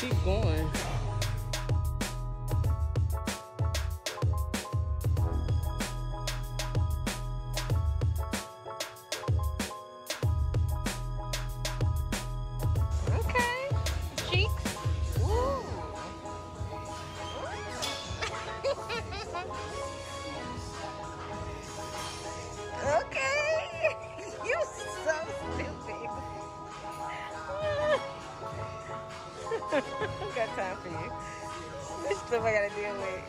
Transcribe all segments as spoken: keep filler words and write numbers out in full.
keep going. Okay, cheeks. Ooh. Okay, you so stupid. I got time for you. This stuff I gotta deal with.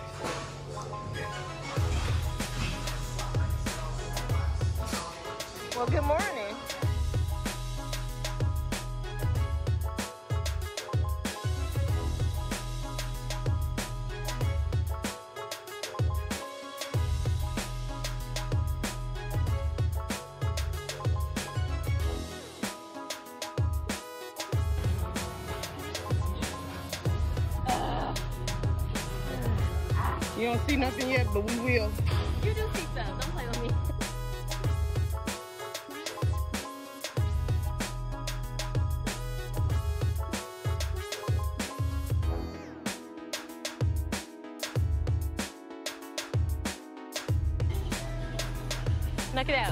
Well, good morning. You don't see nothing yet, but we will. You do see stuff. Don't play with me. Knock it out.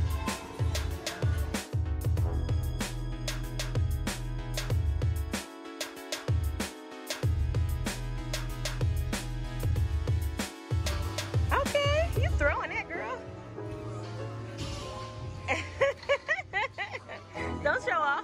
Okay, you throwing it, girl. Don't show off.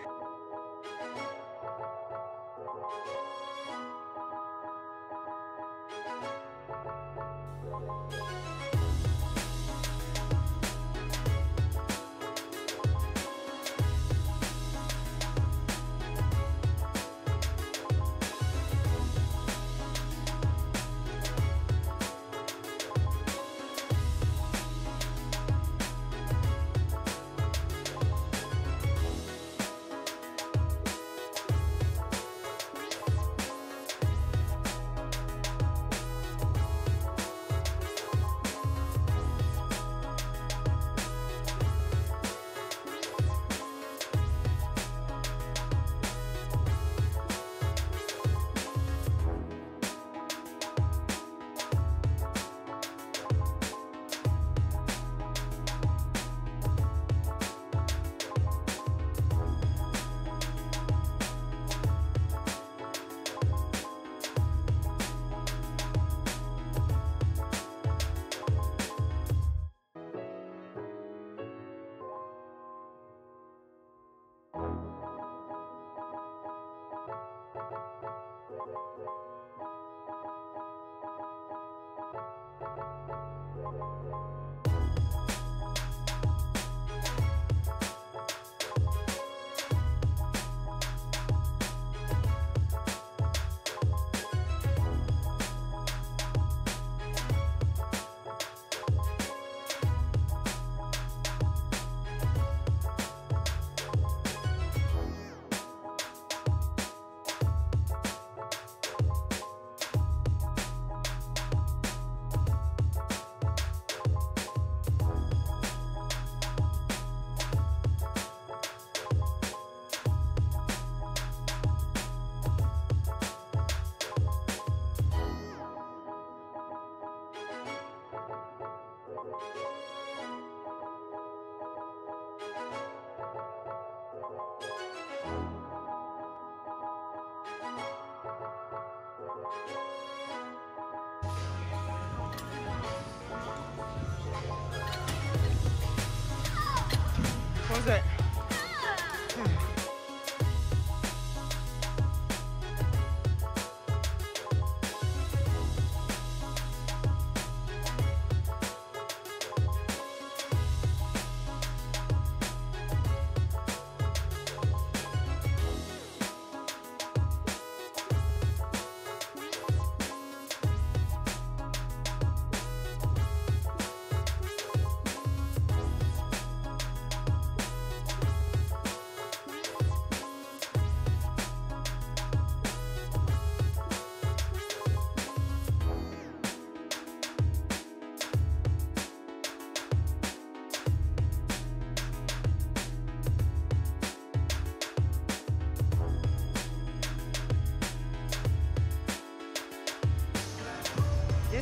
What's that?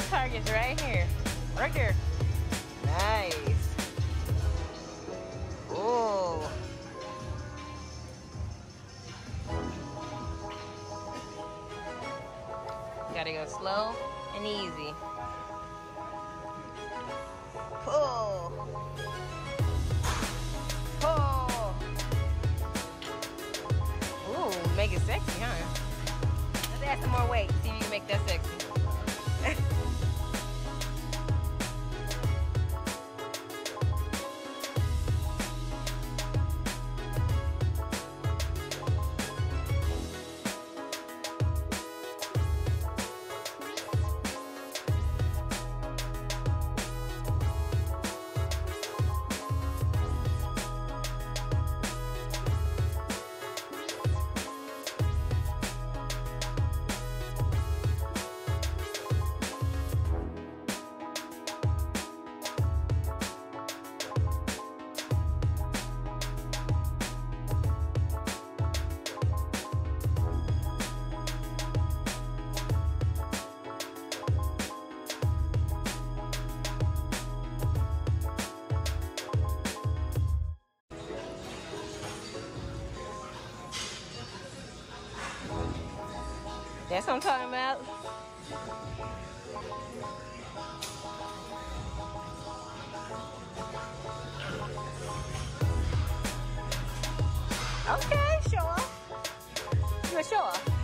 target's right here. Right there. Nice. Ooh. Gotta go slow and easy. Pull. Pull. Ooh, make it sexy, huh? Let's add some more weight. See if you can make that sexy. That's what I'm talking about. Okay, show off. You a show off.